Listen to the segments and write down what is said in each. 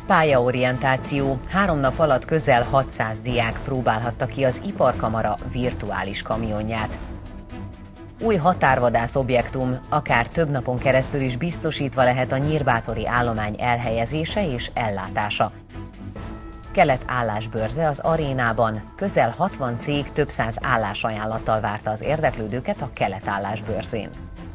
Pályaorientáció. 3 nap alatt közel 600 diák próbálhatta ki az Iparkamara virtuális kamionját. Új határvadász objektum, akár több napon keresztül is biztosítva lehet a nyírbátori állomány elhelyezése és ellátása. Kelet állásbörze az arénában. Közel 60 cég több száz állásajánlattal várta az érdeklődőket a Kelet állásbörzén.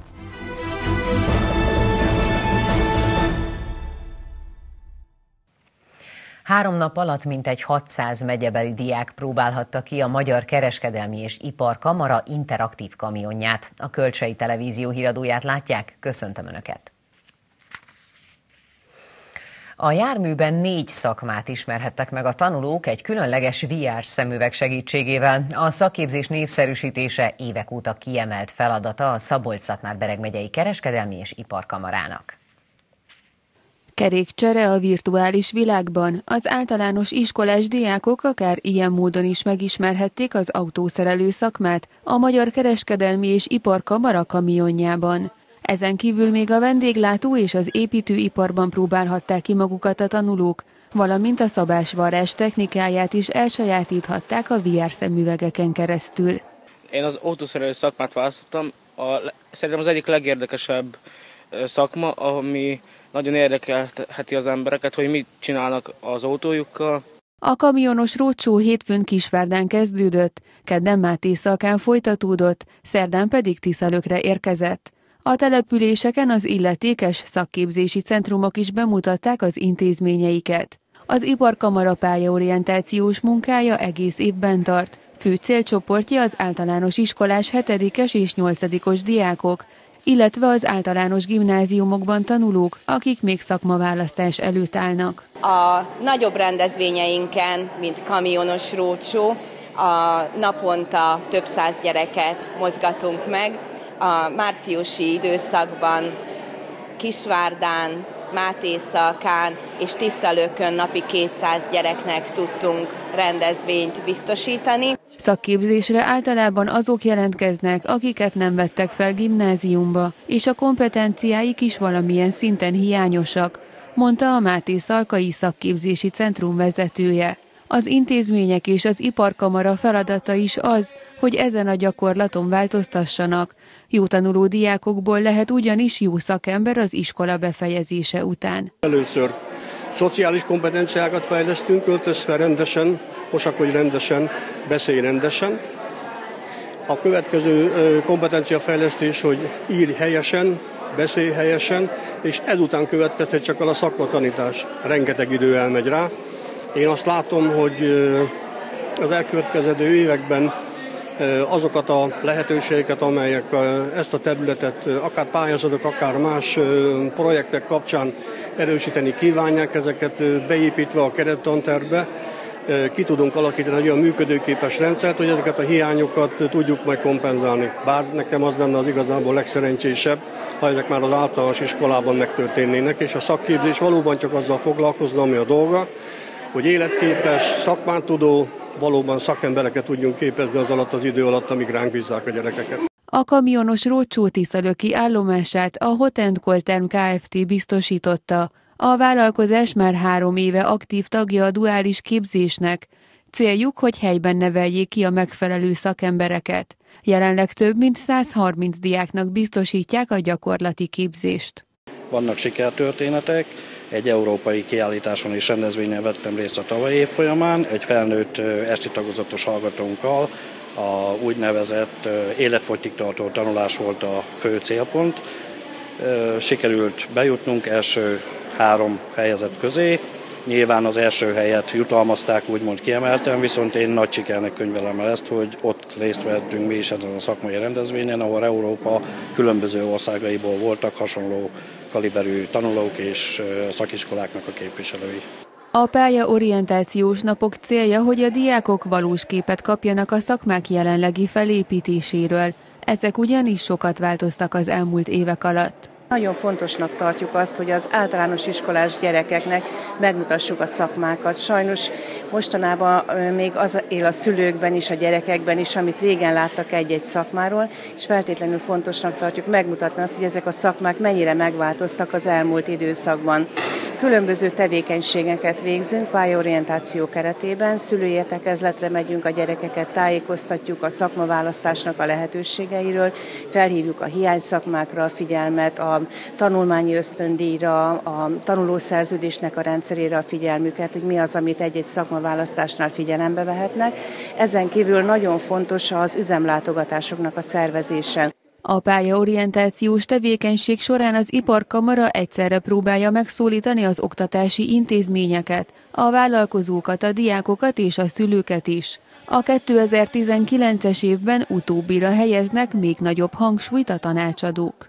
3 nap alatt mintegy 600 megyebeli diák próbálhatta ki a Magyar Kereskedelmi és Iparkamara interaktív kamionját. A Kölcsei Televízió híradóját látják, köszöntöm Önöket! A járműben 4 szakmát ismerhettek meg a tanulók egy különleges VR szemüveg segítségével. A szakképzés népszerűsítése évek óta kiemelt feladata a Szabolcs-Szatmár-Bereg megyei Kereskedelmi és Iparkamarának. Kerékcsere a virtuális világban. Az általános iskolás diákok akár ilyen módon is megismerhették az autószerelő szakmát a Magyar Kereskedelmi és Iparkamara kamionjában. Ezen kívül még a vendéglátó és az építőiparban próbálhatták ki magukat a tanulók, valamint a szabásvarrás technikáját is elsajátíthatták a VR szemüvegeken keresztül. Én az autószerelő szakmát választottam. Szerintem az egyik legérdekesebb szakma, ami nagyon érdekelheti az embereket, hogy mit csinálnak az autójukkal. A kamionos roadshow hétfőn Kisvárdán kezdődött, kedden Mátészalkán folytatódott, szerdán pedig Tiszalökre érkezett. A településeken az illetékes szakképzési centrumok is bemutatták az intézményeiket. Az Iparkamara pályaorientációs munkája egész évben tart. Fő célcsoportja az általános iskolás 7-es és 8-os diákok, illetve az általános gimnáziumokban tanulók, akik még szakmaválasztás előtt állnak. A nagyobb rendezvényeinken, mint kamionos roadshow, a naponta több száz gyereket mozgatunk meg. A márciusi időszakban Kisvárdán, Mátészalkán és Tiszalökön napi 200 gyereknek tudtunk rendezvényt biztosítani. Szakképzésre általában azok jelentkeznek, akiket nem vettek fel gimnáziumba, és a kompetenciáik is valamilyen szinten hiányosak, mondta a Mátészalkai Szakképzési Centrum vezetője. Az intézmények és az Iparkamara feladata is az, hogy ezen a gyakorlaton változtassanak. Jó tanuló diákokból lehet ugyanis jó szakember az iskola befejezése után. Először szociális kompetenciákat fejlesztünk, öltöz fel rendesen, mosakodj rendesen, beszélj rendesen. A következő kompetenciafejlesztés, hogy írj helyesen, beszélj helyesen, és ezután következhet csak a szakmatanítás. Rengeteg idő elmegy rá. Én azt látom, hogy az elkövetkező években azokat a lehetőségeket, amelyek ezt a területet akár pályázatok, akár más projektek kapcsán erősíteni kívánják, ezeket beépítve a kerettantervbe, ki tudunk alakítani egy olyan működőképes rendszert, hogy ezeket a hiányokat tudjuk majd kompenzálni. Bár nekem az lenne az igazából legszerencsésebb, ha ezek már az általános iskolában megtörténnének, és a szakképzés valóban csak azzal foglalkozna, ami a dolga, hogy életképes, szakmán tudó, valóban szakembereket tudjunk képezni az alatt az idő alatt, amíg ránk bízzák a gyerekeket. A kamionos roadshow tiszalöki állomását a Hot & Colterm Kft. Biztosította. A vállalkozás már 3 éve aktív tagja a duális képzésnek. Céljuk, hogy helyben neveljék ki a megfelelő szakembereket. Jelenleg több mint 130 diáknak biztosítják a gyakorlati képzést. Vannak sikertörténetek. Egy európai kiállításon és rendezvényen vettem részt a tavalyi év folyamán, egy felnőtt esti tagozatos hallgatónkkal. A úgynevezett életfogytig tartó tanulás volt a fő célpont. Sikerült bejutnunk első 3 helyezett közé. Nyilván az első helyet jutalmazták úgymond kiemelten, viszont én nagy sikernek könyvelem el ezt, hogy ott részt vettünk mi is ezen a szakmai rendezvényen, ahol Európa különböző országaiból voltak hasonló kaliberű tanulók és szakiskoláknak a képviselői. A pályaorientációs napok célja, hogy a diákok valós képet kapjanak a szakmák jelenlegi felépítéséről. Ezek ugyanis sokat változtak az elmúlt évek alatt. Nagyon fontosnak tartjuk azt, hogy az általános iskolás gyerekeknek megmutassuk a szakmákat. Sajnos mostanában még az él a szülőkben is, a gyerekekben is, amit régen láttak egy-egy szakmáról, és feltétlenül fontosnak tartjuk megmutatni azt, hogy ezek a szakmák mennyire megváltoztak az elmúlt időszakban. Különböző tevékenységeket végzünk pályaorientáció keretében, szülői értekezletre megyünk, a gyerekeket tájékoztatjuk a szakmaválasztásnak a lehetőségeiről, felhívjuk a hiányszakmákra a figyelmet, a tanulmányi ösztöndíjra, a tanulószerződésnek a rendszerére a figyelmüket, hogy mi az, amit egy-egy szakmaválasztásnál figyelembe vehetnek. Ezen kívül nagyon fontos az üzemlátogatásoknak a szervezése. A pályaorientációs tevékenység során az Iparkamara egyszerre próbálja megszólítani az oktatási intézményeket, a vállalkozókat, a diákokat és a szülőket is. A 2019-es évben utóbbira helyeznek még nagyobb hangsúlyt a tanácsadók.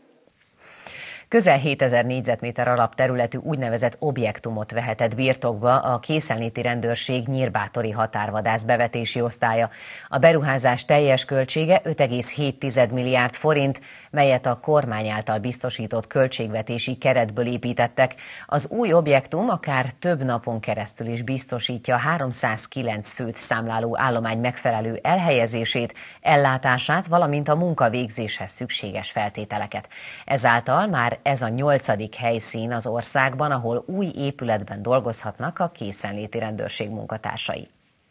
Közel 7000 négyzetméter alapterületű úgynevezett objektumot vehetett birtokba a készenléti rendőrség nyírbátori határvadász bevetési osztálya. A beruházás teljes költsége 5,7 milliárd forint, melyet a kormány által biztosított költségvetési keretből építettek. Az új objektum akár több napon keresztül is biztosítja 309 főt számláló állomány megfelelő elhelyezését, ellátását, valamint a munkavégzéshez szükséges feltételeket. Ezáltal már ez a 8. helyszín az országban, ahol új épületben dolgozhatnak a készenléti rendőrség munkatársai.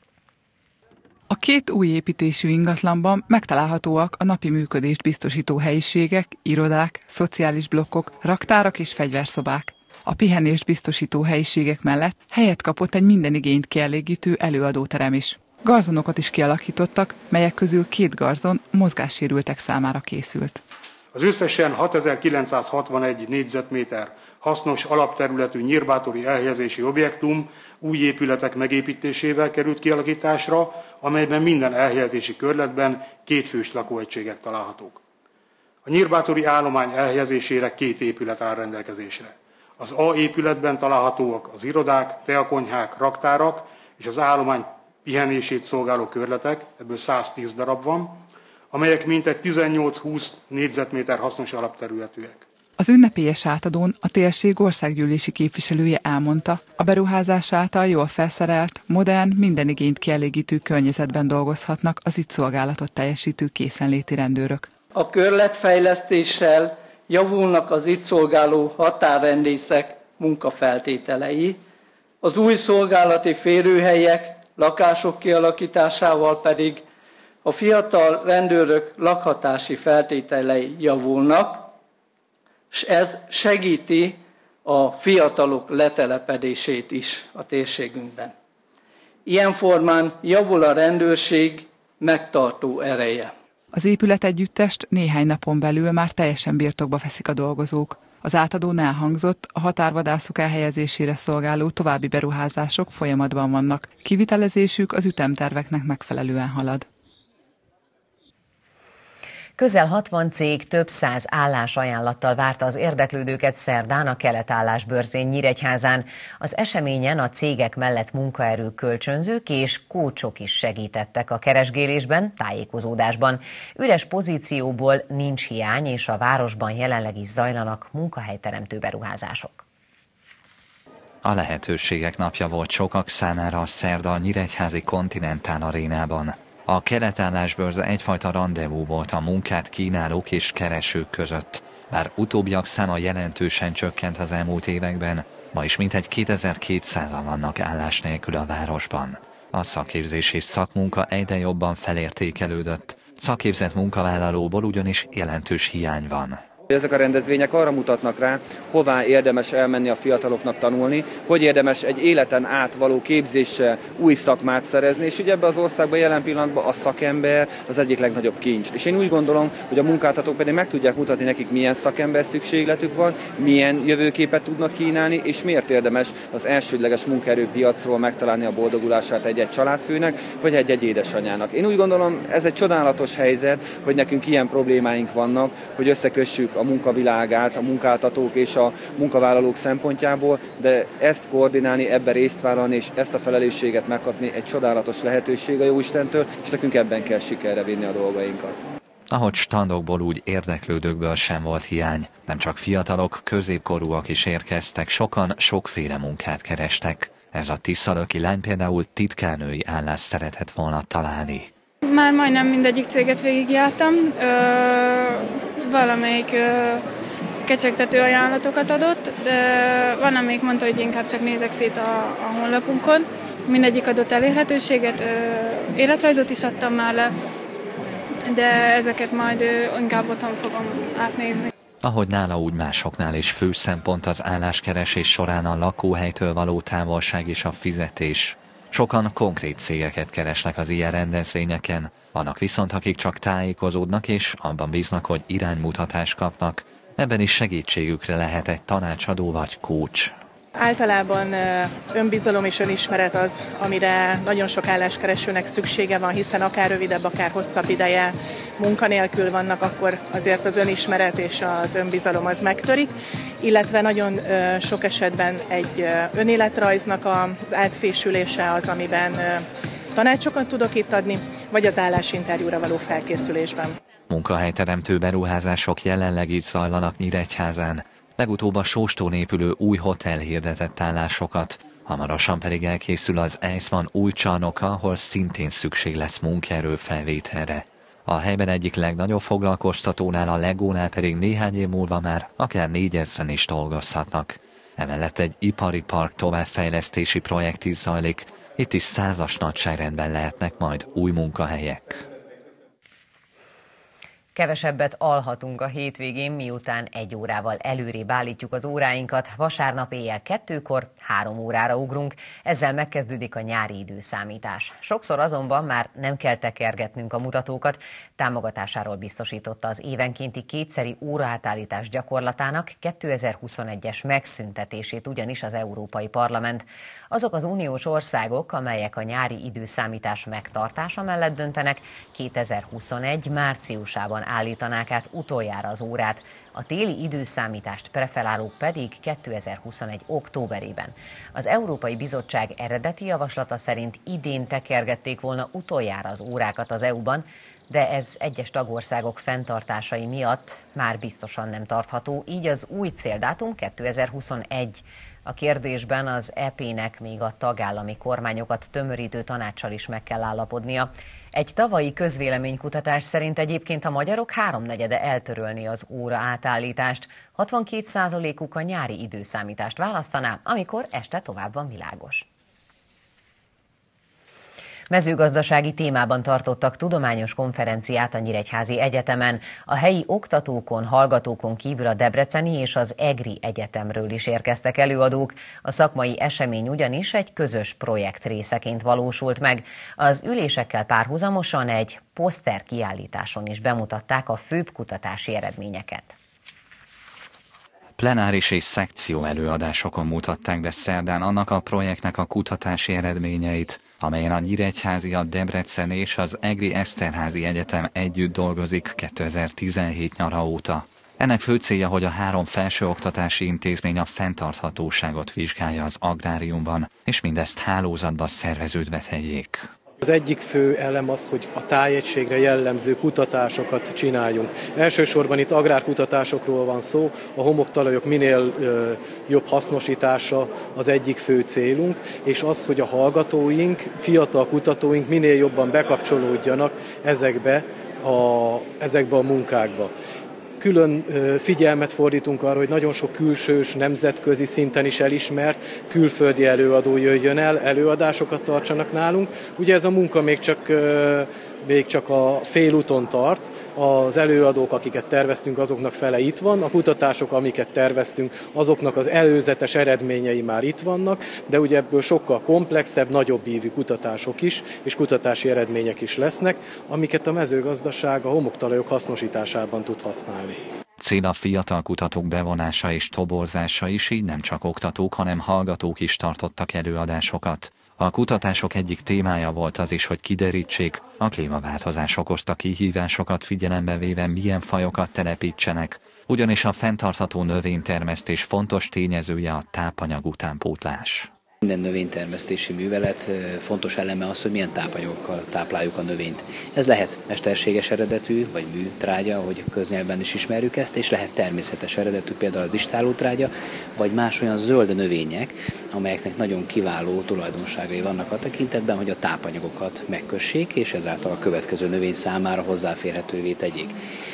A két új építésű ingatlanban megtalálhatóak a napi működést biztosító helyiségek, irodák, szociális blokkok, raktárak és fegyverszobák. A pihenést biztosító helyiségek mellett helyet kapott egy minden igényt kielégítő előadóterem is. Garzonokat is kialakítottak, melyek közül 2 garzon mozgássérültek számára készült. Az összesen 6961 négyzetméter hasznos alapterületű nyírbátori elhelyezési objektum új épületek megépítésével került kialakításra, amelyben minden elhelyezési körletben 2 fős lakóegységek találhatók. A nyírbátori állomány elhelyezésére 2 épület áll rendelkezésre. Az A épületben találhatóak az irodák, teakonyhák, raktárak és az állomány pihenését szolgáló körletek, ebből 110 darab van, amelyek mintegy 18-20 négyzetméter hasznos alapterületűek. Az ünnepélyes átadón a térség országgyűlési képviselője elmondta, a beruházás által jól felszerelt, modern, minden igényt kielégítő környezetben dolgozhatnak az itt szolgálatot teljesítő készenléti rendőrök. A körletfejlesztéssel javulnak az itt szolgáló határrendészek munkafeltételei, az új szolgálati férőhelyek, lakások kialakításával pedig a fiatal rendőrök lakhatási feltételei javulnak, és ez segíti a fiatalok letelepedését is a térségünkben. Ilyen formán javul a rendőrség megtartó ereje. Az épületegyüttest néhány napon belül már teljesen birtokba veszik a dolgozók. Az átadón elhangzott, a határvadászok elhelyezésére szolgáló további beruházások folyamatban vannak. Kivitelezésük az ütemterveknek megfelelően halad. Közel 60 cég több 100 állásajánlattal várta az érdeklődőket szerdán a Keletállásbörzén Nyíregyházán. Az eseményen a cégek mellett munkaerő kölcsönzők és kócsok is segítettek a keresgélésben, tájékozódásban. Üres pozícióból nincs hiány, és a városban jelenleg is zajlanak munkahelyteremtő beruházások. A lehetőségek napja volt sokak számára a szerda a nyíregyházi Continental Arénában. A Keletállásbörze egyfajta randevú volt a munkát kínálók és keresők között. Bár utóbbiak száma jelentősen csökkent az elmúlt években, ma is mintegy 2200-an vannak állás nélkül a városban. A szakképzés és szakmunka egyre jobban felértékelődött. Szakképzett munkavállalóból ugyanis jelentős hiány van. Ezek a rendezvények arra mutatnak rá, hová érdemes elmenni a fiataloknak tanulni, hogy érdemes egy életen át való képzéssel új szakmát szerezni, és ugye ebben az országban jelen pillanatban a szakember az egyik legnagyobb kincs. És én úgy gondolom, hogy a munkáltatók pedig meg tudják mutatni nekik, milyen szakember szükségletük van, milyen jövőképet tudnak kínálni, és miért érdemes az elsődleges munkaerőpiacról megtalálni a boldogulását egy-egy családfőnek, vagy egy-egy édesanyának. Én úgy gondolom, ez egy csodálatos helyzet, hogy nekünk ilyen problémáink vannak, hogy összekössük a munkavilágát, a munkáltatók és a munkavállalók szempontjából, de ezt koordinálni, ebben részt vállalni és ezt a felelősséget megkapni egy csodálatos lehetőség a Jóistentől, és nekünk ebben kell sikerre vinni a dolgainkat. Ahogy standokból, úgy érdeklődőkből sem volt hiány. Nem csak fiatalok, középkorúak is érkeztek, sokan sokféle munkát kerestek. Ez a tiszalöki lány például titkárnői állást szeretett volna találni. Már majdnem mindegyik céget végigjártam. Valamelyik kecsegtető ajánlatokat adott, de van, amelyik mondta, hogy inkább csak nézek szét a honlapunkon. Mindegyik adott elérhetőséget, életrajzot is adtam már le, de ezeket majd inkább otthon fogom átnézni. Ahogy nála, úgy másoknál is fő szempont az álláskeresés során a lakóhelytől való távolság és a fizetés. Sokan konkrét cégeket keresnek az ilyen rendezvényeken, vannak viszont, akik csak tájékozódnak és abban bíznak, hogy iránymutatást kapnak. Ebben is segítségükre lehet egy tanácsadó vagy coach. Általában önbizalom és önismeret az, amire nagyon sok álláskeresőnek szüksége van, hiszen akár rövidebb, akár hosszabb ideje munkanélkül vannak, akkor azért az önismeret és az önbizalom az megtörik, illetve nagyon sok esetben egy önéletrajznak az átfésülése az, amiben tanácsokat tudok itt adni, vagy az állásinterjúra való felkészülésben. Munkahelyteremtő beruházások jelenleg is zajlanak Nyíregyházán. Legutóbb a Sóstón épülő új hotel hirdetett állásokat, hamarosan pedig elkészül az Eisman új csarnoka, ahol szintén szükség lesz munkaerő felvételre. A helyben egyik legnagyobb foglalkoztatónál, a Legónál pedig néhány év múlva már akár 4000-en is dolgozhatnak. Emellett egy ipari park továbbfejlesztési projekt is zajlik, itt is 100-as nagyságrendben lehetnek majd új munkahelyek. Kevesebbet alhatunk a hétvégén, miután 1 órával előrébb állítjuk az óráinkat. Vasárnap éjjel 2-kor 3 órára ugrunk, ezzel megkezdődik a nyári időszámítás. Sokszor azonban már nem kell tekergetnünk a mutatókat, támogatásáról biztosította az évenkénti kétszeri óraátállítás gyakorlatának 2021-es megszüntetését ugyanis az Európai Parlament. Azok az uniós országok, amelyek a nyári időszámítás megtartása mellett döntenek, 2021 márciusában állítanák át utoljára az órát, a téli időszámítást preferálók pedig 2021 októberében. Az Európai Bizottság eredeti javaslata szerint idén tekergették volna utoljára az órákat az EU-ban, de ez egyes tagországok fenntartásai miatt már biztosan nem tartható, így az új céldátum 2021. A kérdésben az EP-nek még a tagállami kormányokat tömörítő tanácssal is meg kell állapodnia. Egy tavalyi közvéleménykutatás szerint egyébként a magyarok 3/4 eltörölni az óra átállítást, 62%-uk a nyári időszámítást választaná, amikor este tovább van világos. Mezőgazdasági témában tartottak tudományos konferenciát a Nyíregyházi Egyetemen. A helyi oktatókon, hallgatókon kívül a Debreceni és az EGRI Egyetemről is érkeztek előadók. A szakmai esemény ugyanis egy közös projekt részeként valósult meg. Az ülésekkel párhuzamosan egy poszter kiállításon is bemutatták a főbb kutatási eredményeket. Plenáris és szekció előadásokon mutatták be szerdán annak a projektnek a kutatási eredményeit, amelyen a Nyíregyházi, a Debreceni és az EGRI Eszterházi Egyetem együtt dolgozik 2017 nyara óta. Ennek fő célja, hogy a 3 felsőoktatási intézmény a fenntarthatóságot vizsgálja az agráriumban, és mindezt hálózatba szerveződve tegyék. Az egyik fő elem az, hogy a tájegységre jellemző kutatásokat csináljunk. Elsősorban itt agrárkutatásokról van szó, a homoktalajok minél jobb hasznosítása az egyik fő célunk, és az, hogy a hallgatóink, fiatal kutatóink minél jobban bekapcsolódjanak ezekbe a munkákba. Külön figyelmet fordítunk arra, hogy nagyon sok külsős, nemzetközi szinten is elismert külföldi előadó jöjjön el, előadásokat tartsanak nálunk. Ugye ez a munka még csak a félúton tart, az előadók, akiket terveztünk, azoknak fele itt van, a kutatások, amiket terveztünk, azoknak az előzetes eredményei már itt vannak, de ugye ebből sokkal komplexebb, nagyobb ívű kutatások is, és kutatási eredmények is lesznek, amiket a mezőgazdaság a homoktalajok hasznosításában tud használni. Cél a fiatal kutatók bevonása és toborzása is, így nem csak oktatók, hanem hallgatók is tartottak előadásokat. A kutatások egyik témája volt az is, hogy kiderítsék, a klímaváltozás okozta kihívásokat figyelembe véve milyen fajokat telepítsenek, ugyanis a fenntartható növénytermesztés fontos tényezője a tápanyag utánpótlás. Minden növénytermesztési művelet fontos eleme az, hogy milyen tápanyagokkal tápláljuk a növényt. Ez lehet mesterséges eredetű, vagy műtrágya, ahogy a köznyelvben is ismerjük ezt, és lehet természetes eredetű, például az istállótrágya, vagy más olyan zöld növények, amelyeknek nagyon kiváló tulajdonságai vannak a tekintetben, hogy a tápanyagokat megkössék, és ezáltal a következő növény számára hozzáférhetővé tegyék.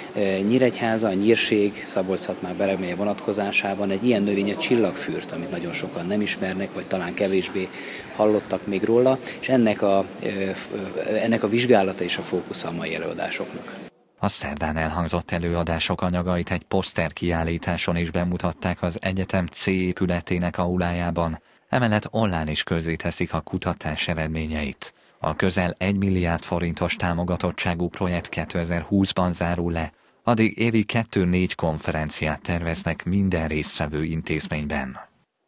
Nyíregyháza, a Nyírség, Szabolcs-Szatmár-Bereg vonatkozásában egy ilyen növény a csillagfürt, amit nagyon sokan nem ismernek, vagy talán kevésbé hallottak még róla, és ennek a vizsgálata és a fókusza a mai előadásoknak. A szerdán elhangzott előadások anyagait egy poszter kiállításon is bemutatták az egyetem C épületének aulájában, emellett online is közzéteszik a kutatás eredményeit. A közel 1 milliárd forintos támogatottságú projekt 2020-ban zárul le, addig évi 2-4 konferenciát terveznek minden résztvevő intézményben.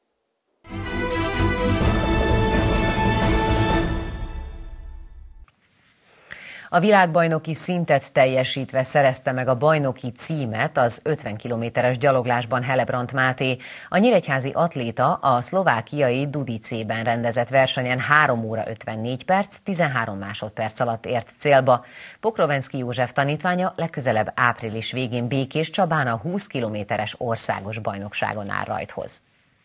A világbajnoki szintet teljesítve szerezte meg a bajnoki címet az 50 kilométeres gyaloglásban Helebrant Máté. A nyíregyházi atléta a szlovákiai Dudicében rendezett versenyen 3 óra 54 perc, 13 másodperc alatt ért célba. Pokrovenszky József tanítványa legközelebb április végén Békés Csabán a 20 kilométeres országos bajnokságon áll rajthoz.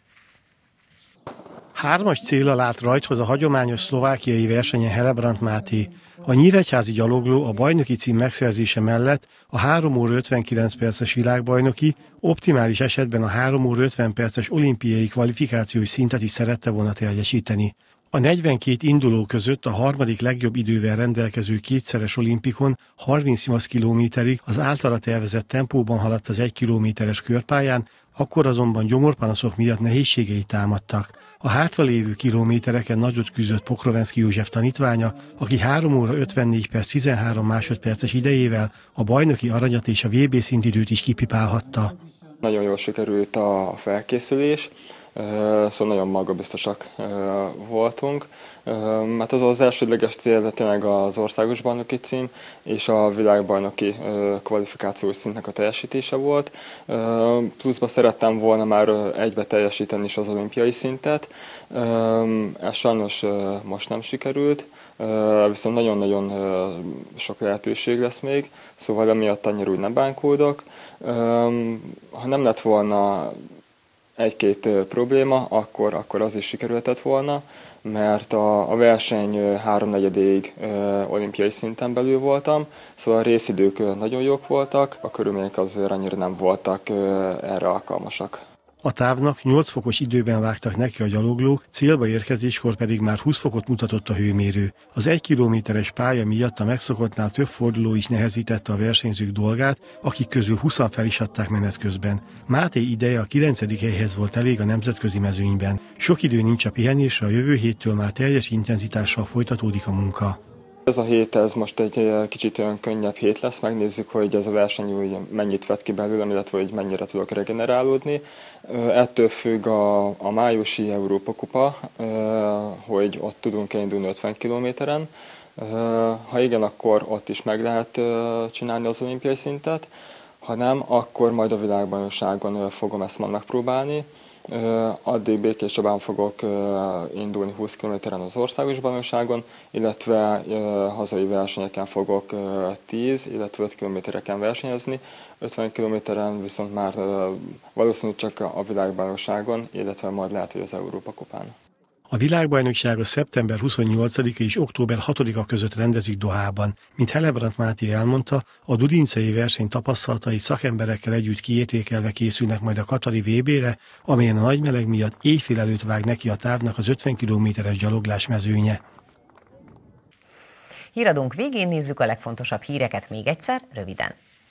3-as céllal állt rajthoz a hagyományos szlovákiai versenyen Helebrant Máté. A nyíregyházi gyalogló a bajnoki cím megszerzése mellett a 3 óra 59 perces világbajnoki, optimális esetben a 3 óra 50 perces olimpiai kvalifikációs szintet is szerette volna teljesíteni. A 42 induló között a harmadik legjobb idővel rendelkező kétszeres olimpikon 38 kilométerig az általa tervezett tempóban haladt az 1 kilométeres körpályán, akkor azonban gyomorpanaszok miatt nehézségei támadtak. A hátralévő kilométereken nagyot küzdött Pokrovenszky József tanítványa, aki 3 óra 54 perc 13 másodperces idejével a bajnoki aranyat és a VB szintidőt is kipipálhatta. Nagyon jól sikerült a felkészülés, szóval nagyon magabiztosak voltunk. Hát az elsődleges cél tényleg az országos bajnoki cím és a világbajnoki kvalifikációs szintnek a teljesítése volt. Pluszban szerettem volna már egybe teljesíteni is az olimpiai szintet. Ez sajnos most nem sikerült, viszont nagyon-nagyon sok lehetőség lesz még, szóval emiatt annyira úgy nem bánkódok. Ha nem lett volna egy-két probléma, akkor az is sikerülhetett volna, mert a verseny 3/4-ig olimpiai szinten belül voltam, szóval a részidők nagyon jók voltak, a körülmények azért annyira nem voltak erre alkalmasak. A távnak 8 fokos időben vágtak neki a gyaloglók, célba érkezéskor pedig már 20 fokot mutatott a hőmérő. Az 1 kilométeres pálya miatt a megszokottnál több forduló is nehezítette a versenyzők dolgát, akik közül 20-an fel is adták menet közben. Máté ideje a 9. helyhez volt elég a nemzetközi mezőnyben. Sok idő nincs a pihenésre, a jövő héttől már teljes intenzitással folytatódik a munka. Ez a hét, ez most egy kicsit olyan könnyebb hét lesz, megnézzük, hogy ez a verseny úgy mennyit vett ki belőlem, illetve hogy mennyire tudok regenerálódni. Ettől függ a májusi Európa kupa, hogy ott tudunk-e indulni 50 kilométeren. Ha igen, akkor ott is meg lehet csinálni az olimpiai szintet, ha nem, akkor majd a világbajnokságon fogom ezt majd megpróbálni. Addig Békés Csabán fogok indulni 20 kilométeren az országos bajnokságon, illetve hazai versenyeken fogok 10, illetve 5 kilométereken versenyezni. 50 kilométeren viszont már valószínűleg csak a világbajnokságon, illetve majd lehet, hogy az Európa kupán. A világbajnokságot szeptember 28-a és október 6-a között rendezik Dohában. Mint Helebrant Máté elmondta, a dudincei verseny tapasztalatai szakemberekkel együtt kiértékelve készülnek majd a katari VB-re, amelyen a nagy meleg miatt éjfél előtt vág neki a távnak az 50 kilométeres gyaloglás mezőnye. Híradónk végén nézzük a legfontosabb híreket még egyszer, röviden.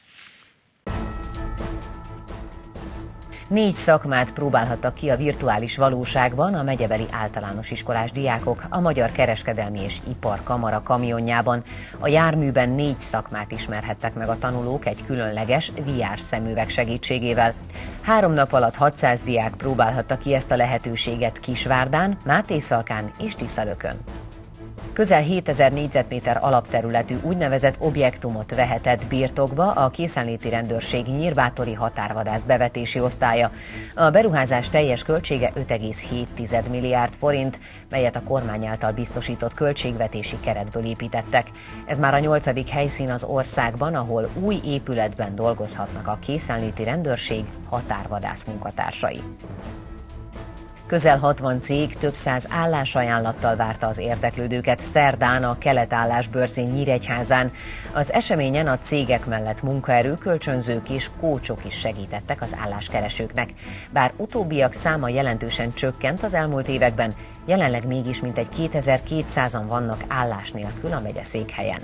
4 szakmát próbálhattak ki a virtuális valóságban a megyebeli általános iskolás diákok a Magyar Kereskedelmi és Iparkamara kamionjában. A járműben 4 szakmát ismerhettek meg a tanulók egy különleges VR szemüveg segítségével. 3 nap alatt 600 diák próbálhatta ki ezt a lehetőséget Kisvárdán, Mátészalkán és Tiszalökön. Közel 7000 négyzetméter alapterületű úgynevezett objektumot vehetett birtokba a készenléti rendőrség nyírbátori határvadász bevetési osztálya. A beruházás teljes költsége 5,7 milliárd forint, melyet a kormány által biztosított költségvetési keretből építettek. Ez már a 8. helyszín az országban, ahol új épületben dolgozhatnak a készenléti rendőrség határvadász munkatársai. Közel 60 cég több száz állásajánlattal várta az érdeklődőket szerdán a Keletállás bőrzén Nyíregyházán. Az eseményen a cégek mellett munkaerő, kölcsönzők és kócsok is segítettek az álláskeresőknek. Bár utóbbiak száma jelentősen csökkent az elmúlt években, jelenleg mégis mintegy 2200-an vannak állás nélkül a megyeszékhelyen.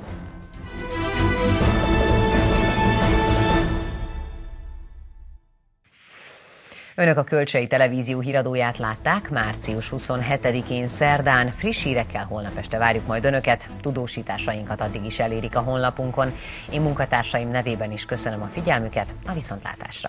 Önök a Kölcsei Televízió híradóját látták március 27-én szerdán. Friss hírekkel holnap este várjuk majd Önöket. Tudósításainkat addig is elérik a honlapunkon. Én munkatársaim nevében is köszönöm a figyelmüket, a viszontlátásra!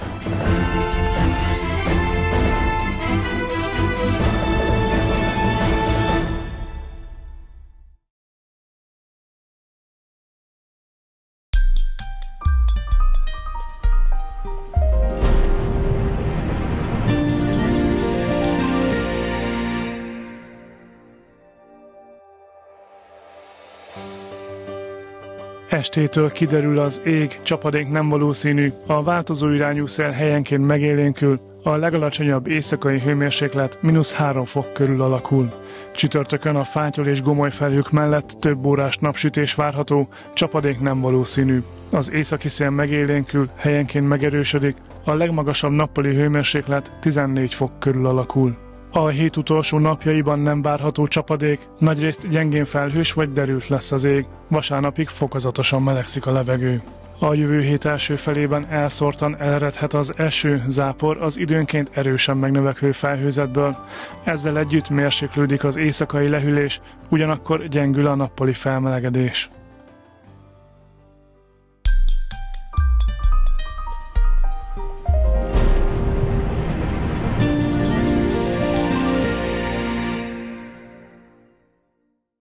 Estétől kiderül az ég, csapadék nem valószínű, a változó irányú szél helyenként megélénkül, a legalacsonyabb éjszakai hőmérséklet -3 fok körül alakul. Csütörtökön a fátyol és gomoly felhők mellett több órás napsütés várható, csapadék nem valószínű. Az északi szél megélénkül, helyenként megerősödik, a legmagasabb nappali hőmérséklet 14 fok körül alakul. A hét utolsó napjaiban nem várható csapadék, nagyrészt gyengén felhős vagy derült lesz az ég, vasárnapig fokozatosan melegszik a levegő. A jövő hét első felében elszórtan eleredhet az eső, zápor az időnként erősen megnövekvő felhőzetből. Ezzel együtt mérséklődik az éjszakai lehűlés, ugyanakkor gyengül a nappali felmelegedés.